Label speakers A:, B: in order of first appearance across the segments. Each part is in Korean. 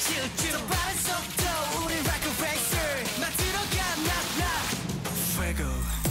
A: 더 빠른 속도 우린 like a racer 막 들어가 knock knock FUEGO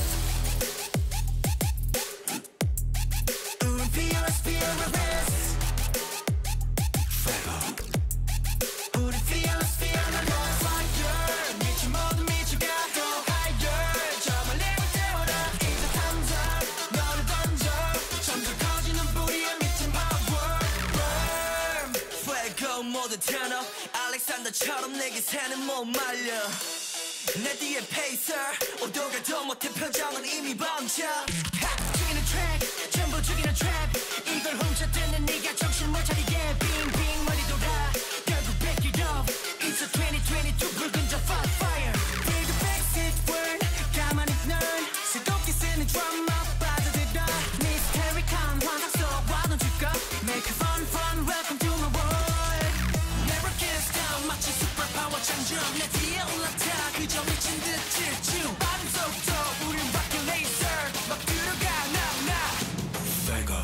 A: 우린 fearless fearless FUEGO 우린 fearless fearless fire 미친 모두 미쳐가 go higher 저 멀리를 태워라 이제 탐사 너를 던져 점점 커지는 불이야 미친 power burn FUEGO 모두 turn up 알렉산더처럼 내게 새는 못 말려 내 뒤에 페이서 오도가 더 못해 표정은 이미 범죄 죽이는 트랙 전부 죽이는 트랩 이걸 훔쳐듣는 네가 정신 못 차리게 빙빙 머리 돌아 결국 back it up It's a 2022 붉은 저 fuck fire Take a backseat word 가만히 넌 새롭게 쓰는 드라마 빠져들어 Mystery calm 환상 속 와도 줄까 Make it fun fun welcome to my world Never gets down 마치 슈퍼파워 장전 내 뒤에 올라타 그저 미친 듯 질주 빠른 속도 우린 rocket laser 막 들어가 knock knock FUEGO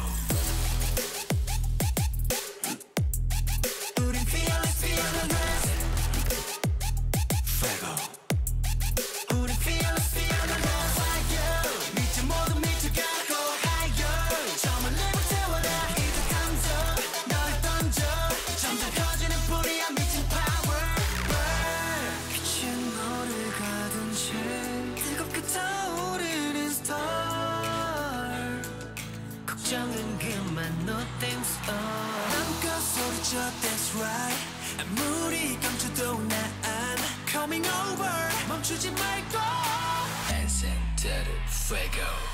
A: 우린 fearless fearless FUEGO 우린 fearless fearless fire 미쳐 모두 미쳐가 go higher 저 멀리를 태워라 이제 탐져 널 던져 점점 커지는 불이야 미친 power burn 빛이 너를 가둔 채 뜨겁게 타오르는 star 걱정은 그만 no thanks 맘껏 소리쳐 that's right 아무리 감춰도 난 coming over 멈추지 말고 Dance into the FUEGO